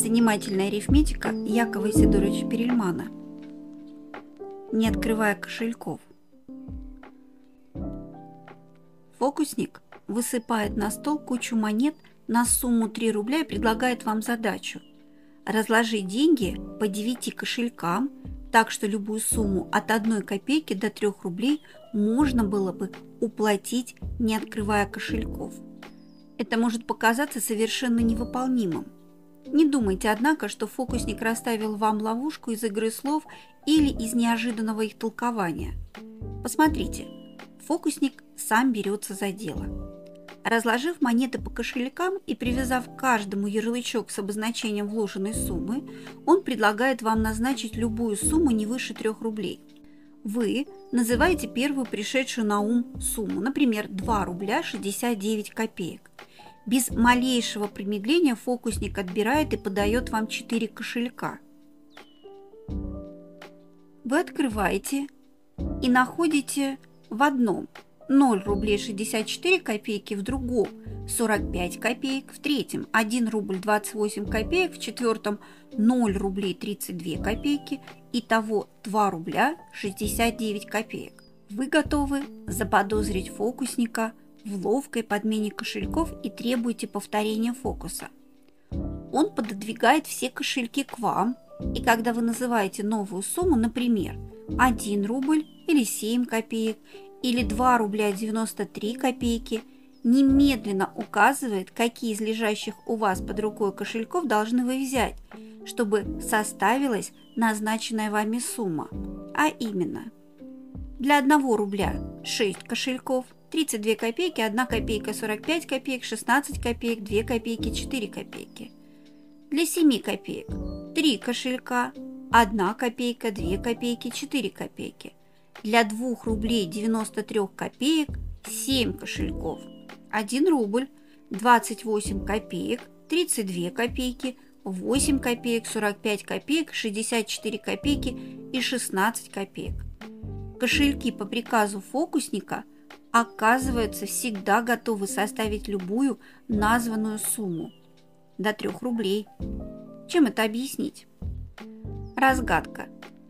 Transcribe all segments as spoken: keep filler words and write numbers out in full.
Занимательная арифметика Якова Исидоровича Перельмана. Не открывая кошельков. Фокусник высыпает на стол кучу монет на сумму три рубля и предлагает вам задачу разложить деньги по девяти кошелькам, так что любую сумму от одной копейки до трёх рублей можно было бы уплатить, не открывая кошельков. Это может показаться совершенно невыполнимым. Не думайте, однако, что фокусник расставил вам ловушку из игры слов или из неожиданного их толкования. Посмотрите, фокусник сам берется за дело. Разложив монеты по кошелькам и привязав к каждому ярлычок с обозначением вложенной суммы, он предлагает вам назначить любую сумму не выше трёх рублей. Вы называете первую пришедшую на ум сумму, например, два рубля шестьдесят девять копеек. Без малейшего промедления фокусник отбирает и подает вам четыре кошелька. Вы открываете и находите в одном ноль рублей шестьдесят четыре копейки, в другом сорок пять копеек, в третьем один рубль двадцать восемь копеек, в четвертом ноль рублей тридцать две копейки, итого два рубля шестьдесят девять копеек. Вы готовы заподозрить фокусника в ловкой подмене кошельков и требуете повторения фокуса. Он пододвигает все кошельки к вам, и когда вы называете новую сумму, например, один рубль или семь копеек, или два рубля девяносто три копейки, немедленно указывает, какие из лежащих у вас под рукой кошельков должны вы взять, чтобы составилась назначенная вами сумма, а именно для одного рубля шесть кошельков, тридцать две копейки, одна копейка, сорок пять копеек, шестнадцать копеек, две копейки, четыре копейки. Для семи копеек три кошелька, одна копейка, две копейки, четыре копейки. Для двух рублей девяносто трёх копеек семь кошельков, один рубль, двадцать восемь копеек, тридцать две копейки, восемь копеек, сорок пять копеек, шестьдесят четыре копейки и шестнадцать копеек. Кошельки по приказу фокусника оказываются всегда готовы составить любую названную сумму до трёх рублей. Чем это объяснить? Разгадка.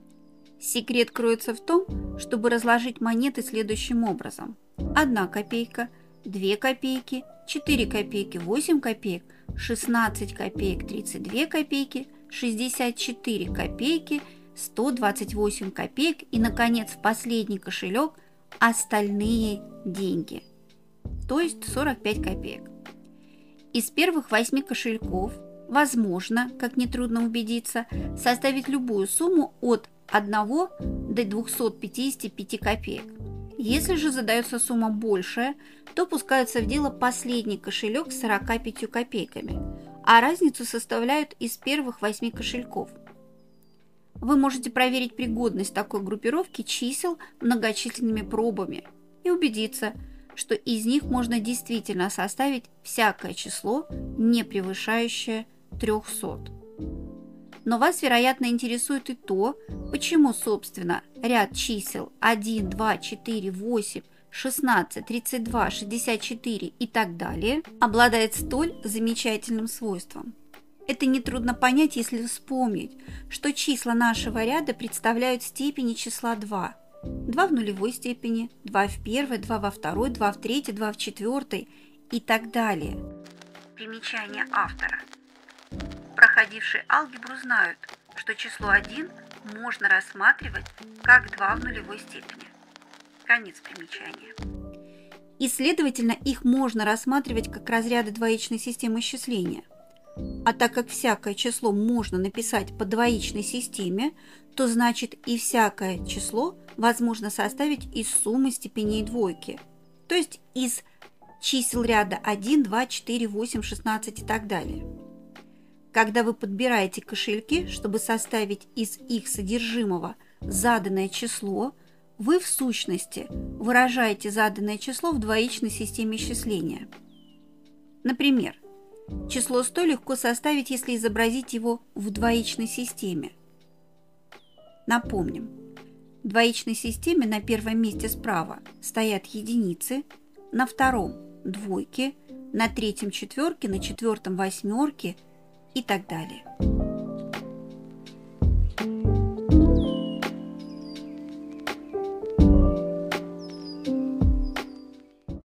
Секрет кроется в том, чтобы разложить монеты следующим образом. одна копейка, две копейки, четыре копейки, восемь копеек, шестнадцать копеек, тридцать две копейки, шестьдесят четыре копейки, сто двадцать восемь копеек и, наконец, в последний кошелек остальные деньги, то есть сорок пять копеек. Из первых восьми кошельков возможно, как нетрудно убедиться, составить любую сумму от одного до двухсот пятидесяти пяти копеек. Если же задается сумма большая, то пускается в дело последний кошелек с сорока пятью копейками, а разницу составляют из первых восьми кошельков. Вы можете проверить пригодность такой группировки чисел многочисленными пробами и убедиться, что из них можно действительно составить всякое число, не превышающее трёхсот. Но вас, вероятно, интересует и то, почему, собственно, ряд чисел один, два, четыре, восемь, шестнадцать, тридцать два, шестьдесят четыре и так далее обладает столь замечательным свойством. Это нетрудно понять, если вспомнить, что числа нашего ряда представляют степени числа два. два в нулевой степени, два в первой, два во второй, два в третьей, два в четвертой и так далее. Примечание автора. Проходившие алгебру знают, что число один можно рассматривать как два в нулевой степени. Конец примечания. И, следовательно, их можно рассматривать как разряды двоичной системы исчисления. А так как всякое число можно написать по двоичной системе, то значит и всякое число возможно составить из суммы степеней двойки, то есть из чисел ряда один, два, четыре, восемь, шестнадцать и так далее. Когда вы подбираете кошельки, чтобы составить из их содержимого заданное число, вы в сущности выражаете заданное число в двоичной системе исчисления. Например, число сто легко составить, если изобразить его в двоичной системе. Напомним, в двоичной системе на первом месте справа стоят единицы, на втором – двойки, на третьем – четверки, на четвертом – восьмерки и так далее.